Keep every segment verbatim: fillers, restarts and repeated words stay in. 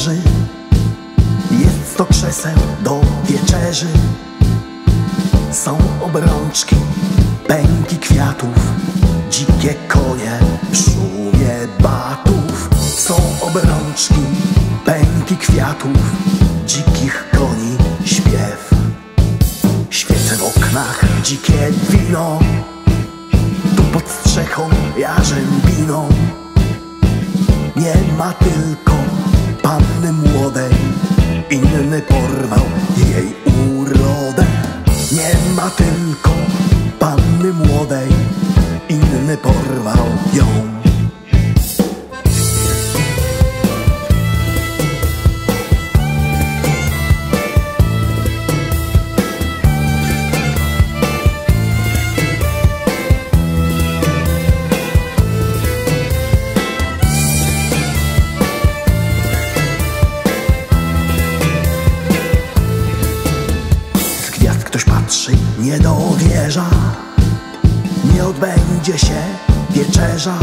mierzy. Jest sto krzeseł do wieczerzy. Są obrączki, pęki kwiatów, dzikie konie w szumie batów. Są obrączki, pęki kwiatów, dzikich koni śpiew. Świece w oknach, dzikie wino, tu pod strzechą jarzębiną. Nie ma tylko panny młodej, inny porwał jej urodę. Nie ma tylko panny młodej, inny porwał ją. Ktoś patrzy, nie dowierza, nie odbędzie się wieczerza.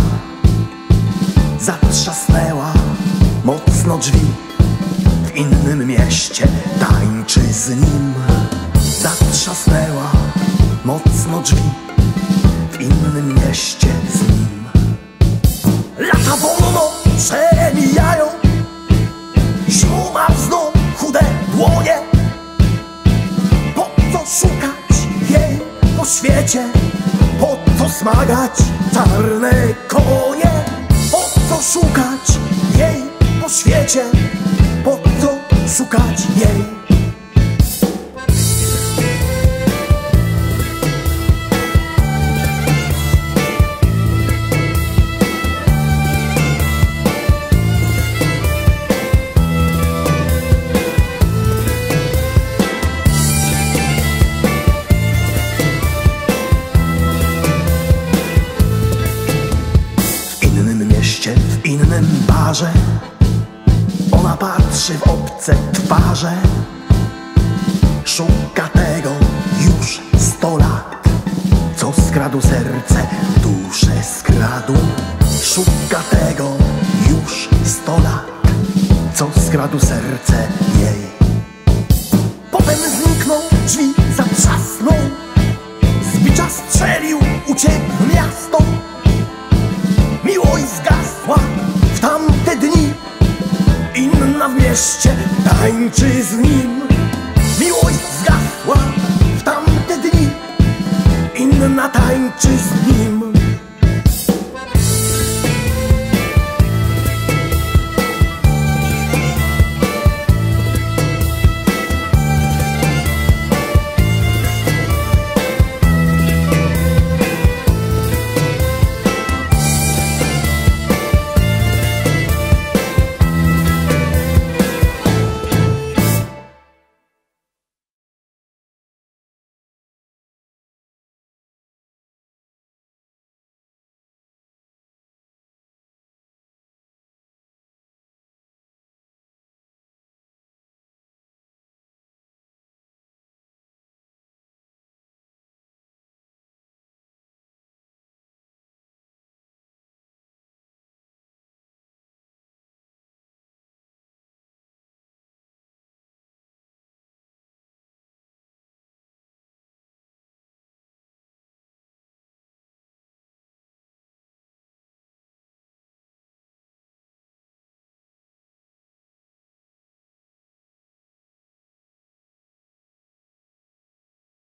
Zatrzasnęła mocno drzwi, w innym mieście tańczy z nim. Zatrzasnęła mocno drzwi, w innym mieście z nim. Lata wolno przemijają, zima znów chude dłonie. Szukać jej po świecie, po co smagać czarne konie? Po co szukać jej po świecie, po co szukać jej? W innym barze ona patrzy w obce twarze. Szuka tego już sto lat, co skradł serce, duszę skradł. Szuka tego już sto lat, co skradł serce jej. Potem zniknął, drzwi zatrzasnął, z bicza strzelił, uciekł w miasto. Miłość zgasła w tamte dni, inna w mieście tańczy z nim.